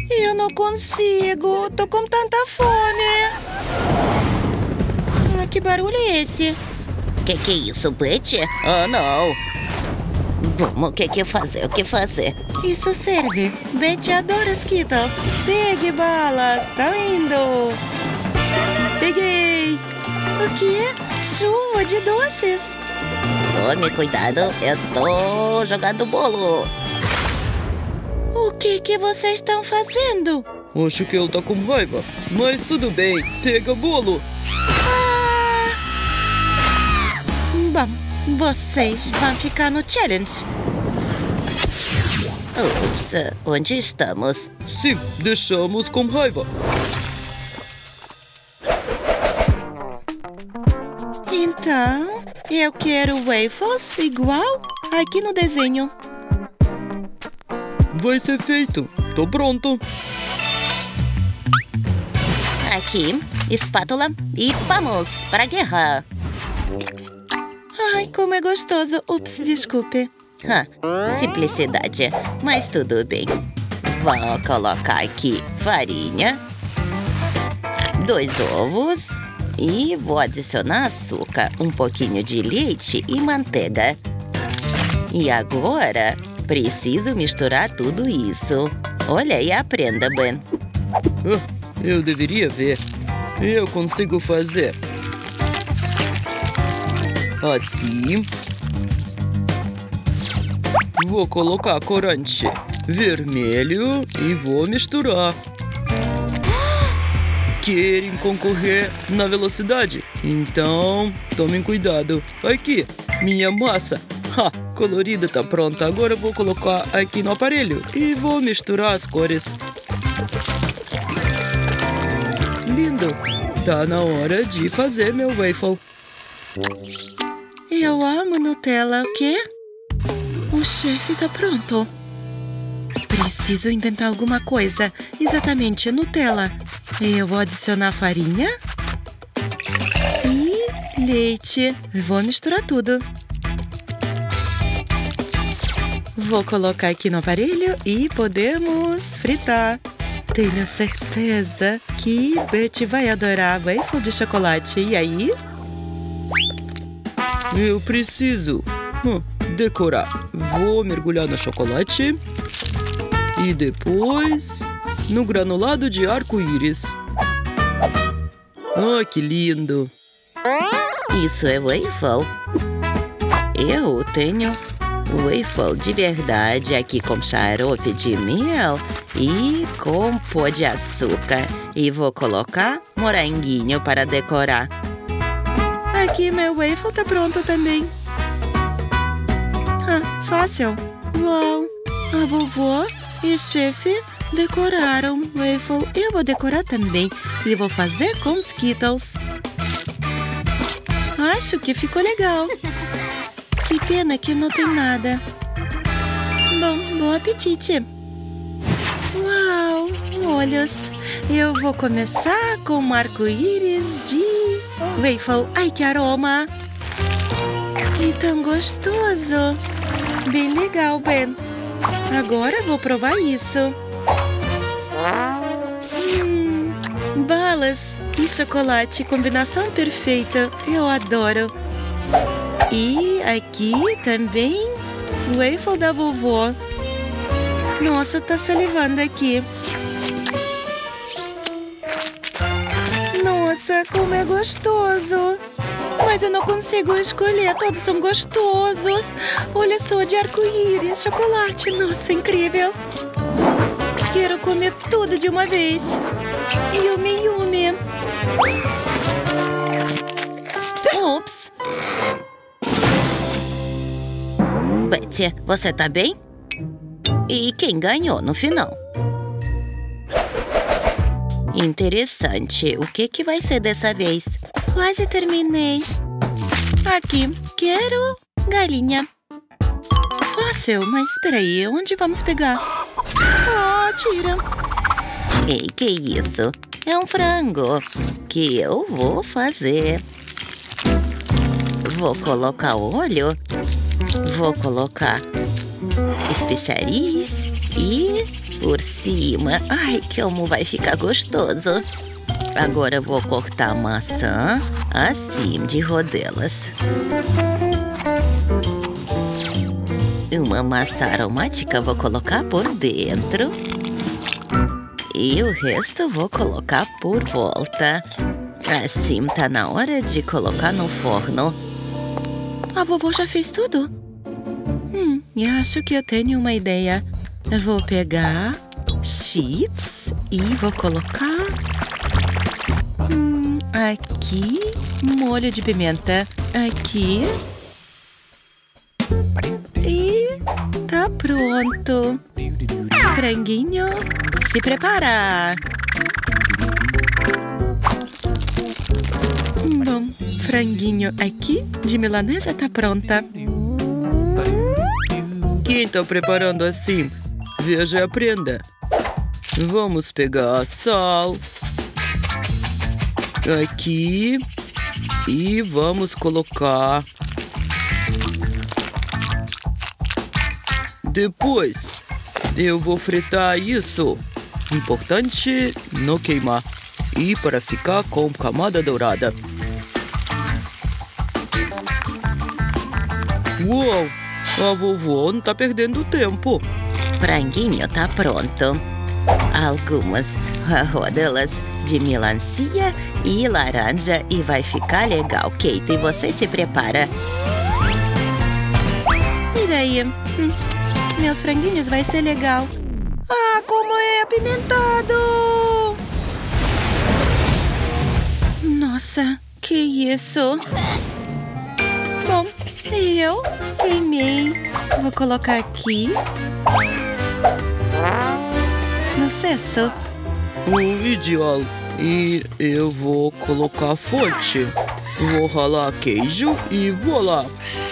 Eu não consigo. Tô com tanta fome. Que barulho é esse? Que é isso, Betty? Oh, não. Vamos, o que fazer? O que fazer? Isso serve. Betty adora Skittles. Pegue balas. Tá indo. Peguei. O quê? Chuva de doces. Tome cuidado, eu tô jogando bolo. O que vocês estão fazendo? Acho que ele tá com raiva, mas tudo bem, pega bolo. Bom, vocês vão ficar no challenge. Ups, onde estamos? Sim, deixamos com raiva. Então, eu quero waffles igual aqui no desenho. Vai ser feito. Tô pronto. Aqui, espátula e vamos para a guerra. Ai, como é gostoso. Ups, desculpe. Simplicidade, mas tudo bem. Vou colocar aqui farinha, 2 ovos e vou adicionar açúcar, um pouquinho de leite e manteiga. E agora, preciso misturar tudo isso. Olha e aprenda, Ben. Eu deveria ver. Eu consigo fazer. Assim. Vou colocar corante vermelho e vou misturar. Querem concorrer na velocidade? Então, tomem cuidado. Aqui, minha massa. Colorida tá pronta. Agora eu vou colocar aqui no aparelho e vou misturar as cores. Lindo! Tá na hora de fazer meu waffle. Eu amo Nutella, o quê? O chefe tá pronto. Preciso inventar alguma coisa. Exatamente, Nutella. Eu vou adicionar farinha e leite. Vou misturar tudo. Vou colocar aqui no aparelho e podemos fritar. Tenho certeza que Betty vai adorar waffle de chocolate. E aí? Eu preciso decorar. Vou mergulhar no chocolate e depois no granulado de arco-íris. Que lindo! Isso é waffle? Eu tenho waffle de verdade aqui com xarope de mel e com pó de açúcar. E vou colocar moranguinho para decorar. Aqui meu waffle tá pronto também. Fácil. Uau! A vovó e o chefe decoraram waffle. Eu vou decorar também e vou fazer com Skittles. Acho que ficou legal. Que pena que não tem nada. Bom, bom apetite. Uau, olhos. Eu vou começar com um arco-íris de waffle. Ai, que aroma! E tão gostoso. Bem legal, Ben. Agora vou provar isso. Balas e chocolate, combinação perfeita. Eu adoro. E aqui também o waffle da vovó. Nossa, tá salivando aqui. Nossa, como é gostoso. Mas eu não consigo escolher, todos são gostosos. Olha só, de arco-íris, chocolate, nossa, incrível. Quero comer tudo de uma vez. Yumi, yumi. Ups! Betty, você tá bem? E quem ganhou no final? Interessante. O que vai ser dessa vez? Quase terminei. Aqui, quero galinha. Fácil, mas espera aí, onde vamos pegar? Tira. Ei, que isso? É um frango que eu vou fazer. Vou colocar óleo. Vou colocar especiarias e por cima. Ai, como vai ficar gostoso. Agora vou cortar a maçã assim, de rodelas. Uma maçã aromática vou colocar por dentro. E o resto vou colocar por volta. Assim, tá na hora de colocar no forno. A vovó já fez tudo? Acho que eu tenho uma ideia. Eu vou pegar chips e vou colocar aqui molho de pimenta. Aqui. E tá pronto. Franguinho, se prepara. Bom, franguinho aqui de milanesa tá pronta. Quem tá preparando assim? Veja e aprenda. Vamos pegar a sal. Aqui. E vamos colocar. Depois, eu vou fritar isso. Importante não queimar. E para ficar com camada dourada. Uau! A vovó não tá perdendo tempo. Franguinho tá pronto. Algumas rodelas de melancia e laranja e vai ficar legal. Kate, você se prepara. E daí? Meus franguinhos vai ser legal. Ah, como é apimentado! Nossa, que isso? Bom, eu queimei. Vou colocar aqui no cesto. Ideal. E eu vou colocar a fonte. Vou ralar queijo e vou lá.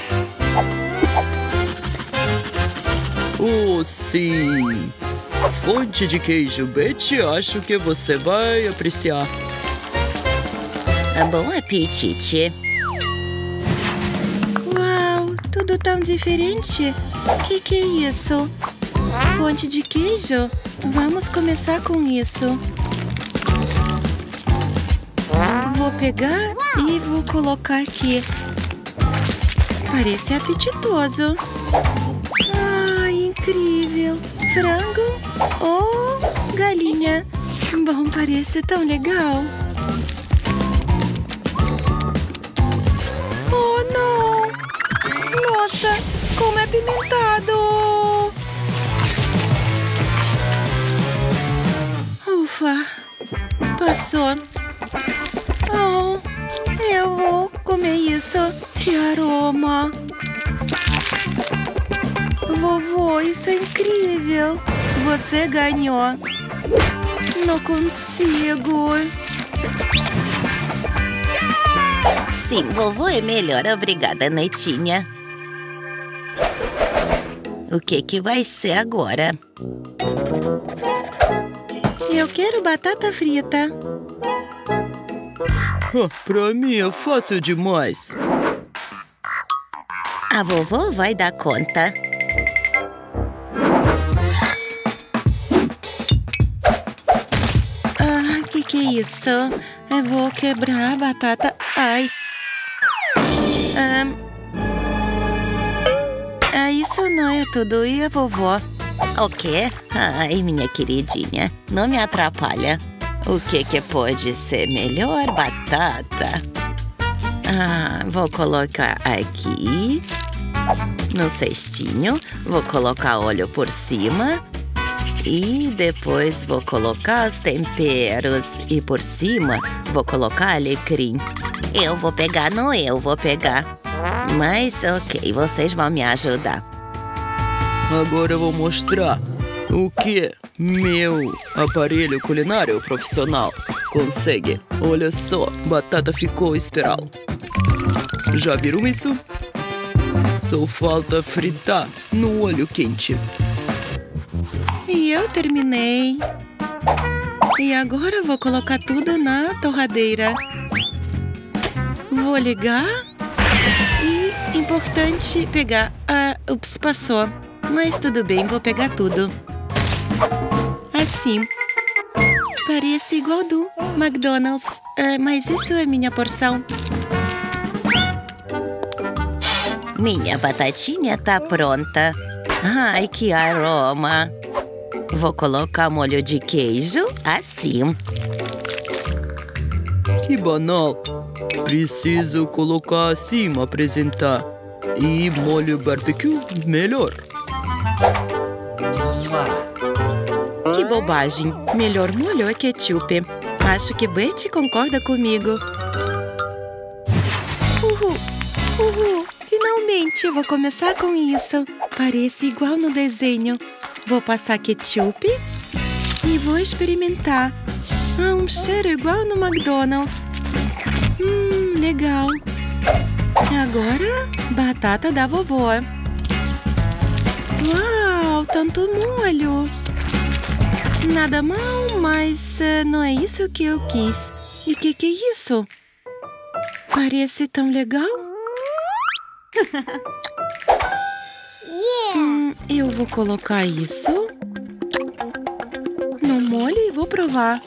Oh, sim! Fonte de queijo, Betty, acho que você vai apreciar. Bom apetite. Uau, tudo tão diferente. Que é isso? Fonte de queijo? Vamos começar com isso. Vou pegar e vou colocar aqui. Parece apetitoso. Incrível! Frango ou galinha? Bom, parece tão legal. Oh, não! Nossa, como é apimentado! Ufa! Passou. Oh, eu vou comer isso. Que aroma! Vovô, isso é incrível! Você ganhou! Não consigo! Sim, vovô é melhor. Obrigada, netinha. O que vai ser agora? Eu quero batata frita. Pra mim é fácil demais. A vovó vai dar conta. Que é isso? Eu vou quebrar a batata. Ai. Isso não é tudo. E a vovó? O quê? Ai, minha queridinha, não me atrapalha. O que pode ser melhor? Batata. Vou colocar aqui no cestinho. Vou colocar óleo por cima. E depois vou colocar os temperos. E por cima vou colocar alecrim. Eu vou pegar. Mas ok, vocês vão me ajudar. Agora eu vou mostrar o que meu aparelho culinário profissional consegue. Olha só, batata ficou espiral. Já viram isso? Só falta fritar no óleo quente. E eu terminei. E agora eu vou colocar tudo na torradeira. Vou ligar. E importante pegar. Ups, passou. Mas tudo bem, vou pegar tudo. Assim. Parece igual do McDonald's. Mas isso é minha porção. Minha batatinha tá pronta. Ai, que aroma! Vou colocar molho de queijo assim. Que banal. Preciso colocar assim, apresentar. E molho barbecue, melhor. Que bobagem. Melhor molho é ketchup. Acho que Betty concorda comigo. Uhul. Finalmente, vou começar com isso. Parece igual no desenho. Vou passar ketchup e vou experimentar. Um cheiro igual no McDonald's. Legal. Agora, batata da vovó. Uau, tanto molho. Nada mal, mas não é isso que eu quis. E que é isso? Parece tão legal. Eu vou colocar isso no molho e vou provar.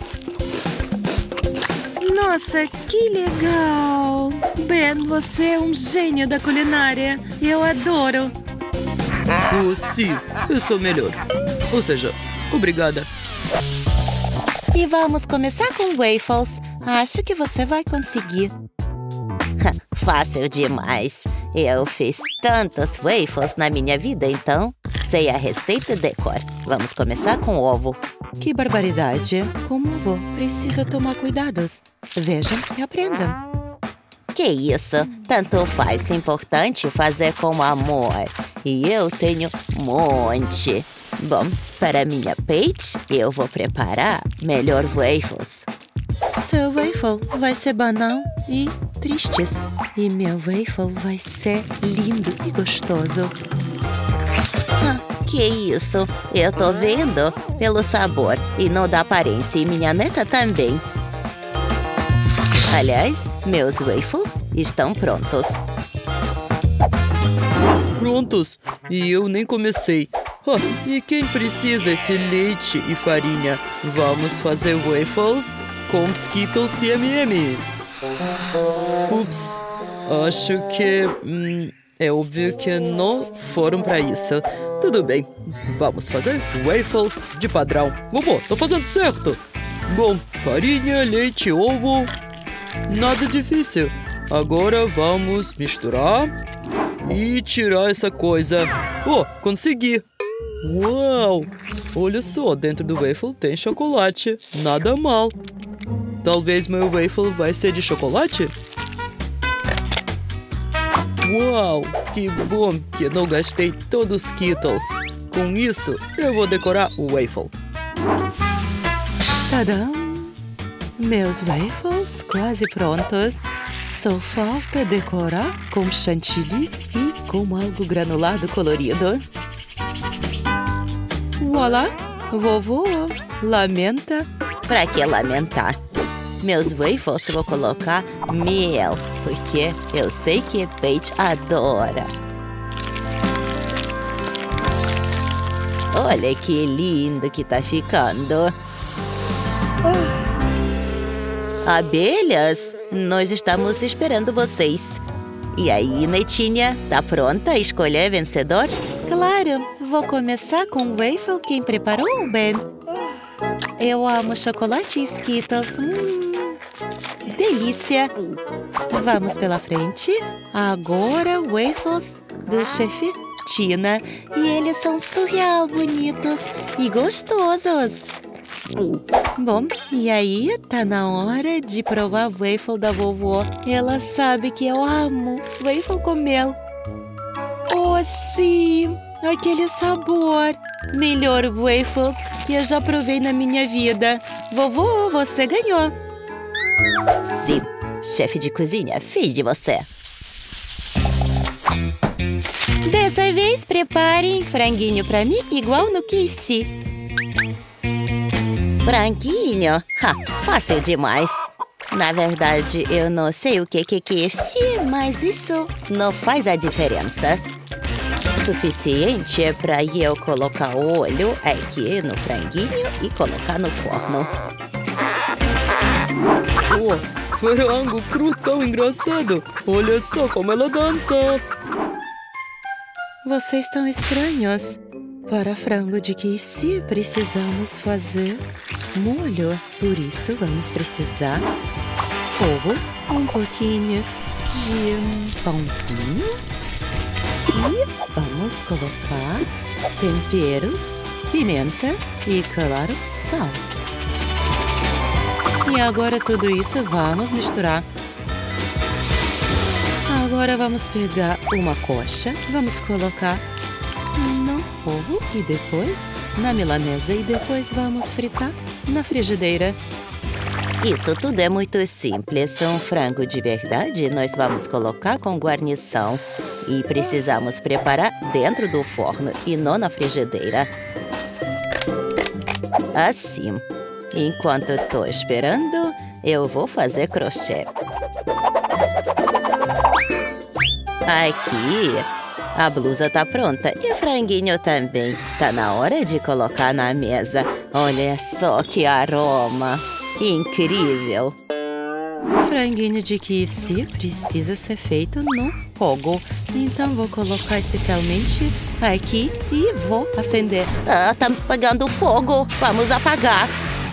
Nossa, que legal! Ben, você é um gênio da culinária. Eu adoro. Oh, sim, eu sou melhor. Ou seja, obrigada. E vamos começar com waffles. Acho que você vai conseguir. Fácil demais. Eu fiz tantos waffles na minha vida, então sei a receita de cor. Vamos começar com ovo. Que barbaridade. Como vou? Preciso tomar cuidados. Vejam e aprendam. Que isso? Tanto faz. Importante fazer com amor. E eu tenho um monte. Bom, para minha Paige, eu vou preparar melhor waffles. Seu waffle vai ser banal e tristes. E meu waffle vai ser lindo e gostoso. Que isso? Eu tô vendo pelo sabor e não da aparência. E minha neta também. Aliás, meus waffles estão prontos. Prontos? E eu nem comecei. E quem precisa esse leite e farinha? Vamos fazer waffles com Skittles e M&M. Ups, acho que é óbvio que não foram para isso. Tudo bem, vamos fazer waffles de padrão. Vovô, tá fazendo certo. Bom, farinha, leite, ovo. Nada difícil. Agora vamos misturar e tirar essa coisa. Oh, consegui. Uau! Olha só, dentro do waffle tem chocolate. Nada mal. Talvez meu waffle vai ser de chocolate? Uau! Que bom que não gastei todos os Skittles. Com isso, eu vou decorar o waffle. Tadam! Meus waffles quase prontos. Só falta decorar com chantilly e com algo granulado colorido. Voilá! Vovô, lamenta. Pra que lamentar? Meus waffles vou colocar mel, porque eu sei que Paige adora. Olha que lindo que tá ficando. Abelhas, nós estamos esperando vocês. E aí, netinha, tá pronta a escolher vencedor? Claro, vou começar com o waffle quem preparou, Ben. Eu amo chocolate e Skittles. Delícia! Vamos pela frente. Agora, waffles do chefe Tina. E eles são surreal bonitos e gostosos. Bom, e aí tá na hora de provar o waffle da vovó. Ela sabe que eu amo waffle com mel. Oh, sim! Aquele sabor! Melhor waffles que eu já provei na minha vida. Vovô, você ganhou! Sim, chefe de cozinha, fiz de você. Dessa vez, preparem franguinho pra mim igual no KFC. Franguinho? Fácil demais. Na verdade, eu não sei o que é KFC, mas isso não faz a diferença. suficiente para eu colocar o olho aqui no franguinho e colocar no forno. Oh, frango cru tão engraçado. Olha só como ela dança. Vocês estão estranhos. Para frango de KFC, precisamos fazer molho. Por isso, vamos precisar ovo, um pouquinho de pãozinho e vamos colocar temperos, pimenta e, claro, sal. E agora tudo isso vamos misturar. Agora vamos pegar uma coxa, vamos colocar no ovo e depois na milanesa e depois vamos fritar na frigideira. Isso tudo é muito simples. Um frango de verdade nós vamos colocar com guarnição. E precisamos preparar dentro do forno e não na frigideira. Assim. Enquanto estou esperando, eu vou fazer crochê. Aqui, a blusa tá pronta e o franguinho também. Tá na hora de colocar na mesa. Olha só que aroma! Incrível! Franguinho de KFC precisa ser feito no fogo. Então vou colocar especialmente aqui e vou acender. Ah, tá pegando fogo! Vamos apagar!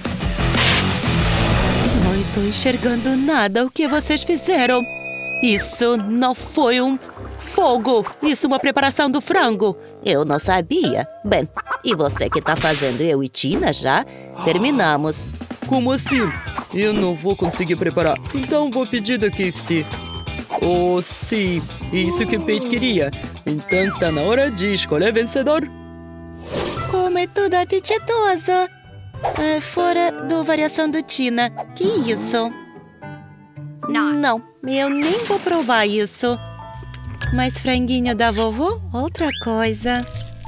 Não estou enxergando nada. O que vocês fizeram? Isso não foi um fogo. Isso é uma preparação do frango. Eu não sabia. Bem, e você que tá fazendo eu e Tina já? Terminamos. Como assim? Eu não vou conseguir preparar. Então vou pedir da KFC. Oh, sim. Isso que o Pete queria. Então tá na hora de escolher vencedor. Como é tudo apetitoso. Fora do variação do Tina. Que isso? Não, eu nem vou provar isso. Mas franguinho da vovó, outra coisa.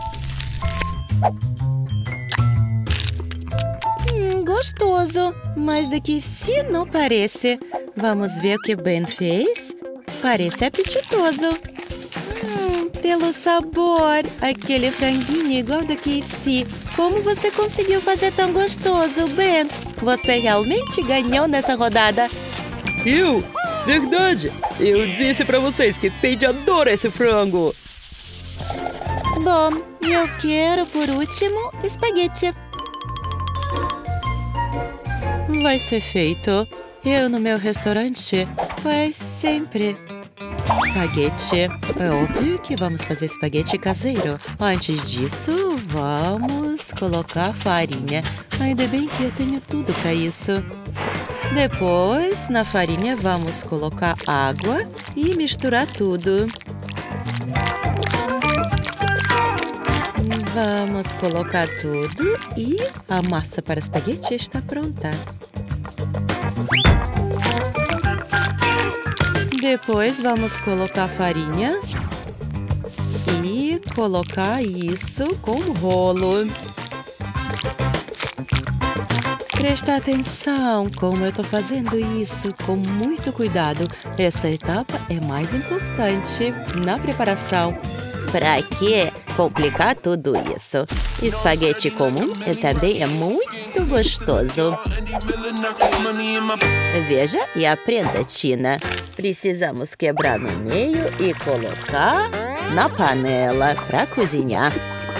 Gostoso, mas da KFC não parece. Vamos ver o que o Ben fez. Parece apetitoso. Pelo sabor, aquele franguinho igual do KFC. Como você conseguiu fazer tão gostoso, Ben? Você realmente ganhou nessa rodada. Eu? Verdade! Eu disse pra vocês que Paige adora esse frango. Bom, eu quero, por último, espaguete. Vai ser feito. Eu, no meu restaurante, faz sempre espaguete. É óbvio que vamos fazer espaguete caseiro. Antes disso, vamos colocar farinha. Ainda bem que eu tenho tudo para isso. Depois, na farinha, vamos colocar água e misturar tudo. Vamos colocar tudo e a massa para espaguete está pronta. Depois vamos colocar a farinha e colocar isso com o rolo. Presta atenção como eu estou fazendo isso com muito cuidado. Essa etapa é mais importante na preparação. Pra que complicar tudo isso? Espaguete comum também é muito gostoso. Veja e aprenda, Tina. Precisamos quebrar no meio e colocar na panela para cozinhar.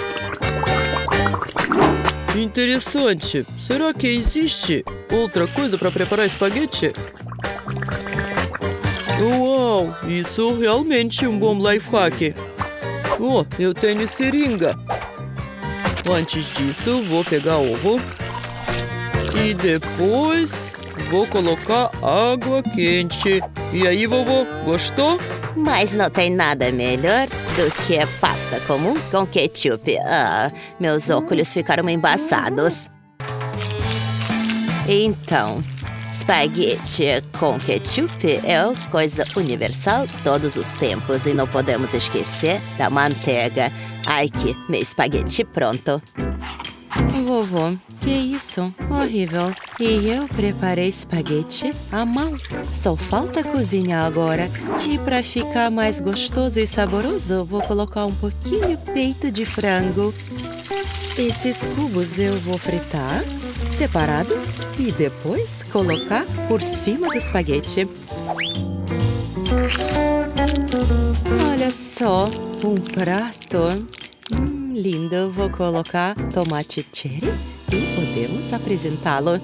Interessante. Será que existe outra coisa para preparar espaguete? Uau! Isso realmente é um bom life hack. Oh, eu tenho seringa. Antes disso, vou pegar ovo. E depois vou colocar água quente. E aí, vovô, gostou? Mas não tem nada melhor do que pasta comum com ketchup. Ah, meus óculos ficaram embaçados. Então, espaguete com ketchup é coisa universal todos os tempos. E não podemos esquecer da manteiga. Ai, que meu espaguete pronto. Vovô, que isso? Horrível. E eu preparei espaguete à mão. Só falta cozinhar agora. E para ficar mais gostoso e saboroso, vou colocar um pouquinho peito de frango. Esses cubos eu vou fritar separado e depois colocar por cima do espaguete. Olha só, um prato. Lindo. Vou colocar tomate cherry e podemos apresentá-lo.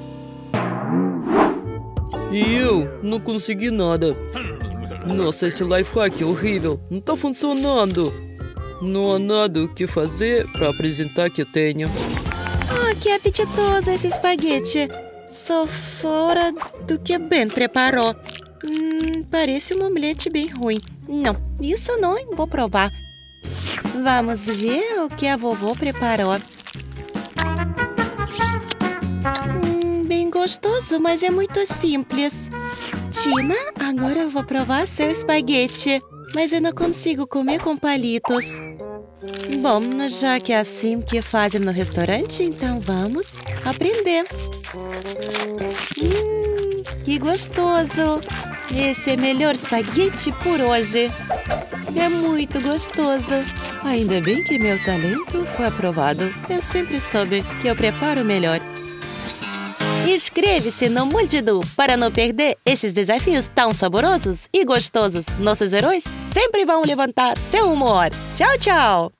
E eu não consegui nada. Nossa, esse life hack é horrível. Não tá funcionando. Não há nada o que fazer para apresentar que eu tenho. Que apetitoso esse espaguete. Só fora do que Ben preparou. Parece um omelete bem ruim. Não, isso não vou provar. Vamos ver o que a vovó preparou. Bem gostoso, mas é muito simples. Tina, agora eu vou provar seu espaguete. Mas eu não consigo comer com palitos. Bom, já que é assim que fazem no restaurante, então vamos aprender. Que gostoso! Esse é o melhor espaguete por hoje. É muito gostoso. Ainda bem que meu talento foi aprovado. Eu sempre soube que eu preparo melhor. Inscreve-se no Multidu para não perder esses desafios tão saborosos e gostosos. Nossos heróis sempre vão levantar seu humor. Tchau, tchau!